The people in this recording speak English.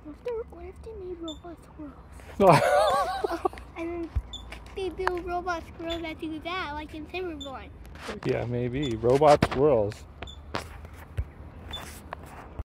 What if they made robot squirrels? And then they build robot squirrels that do that, like in Timberborn. Yeah, maybe. Robot squirrels.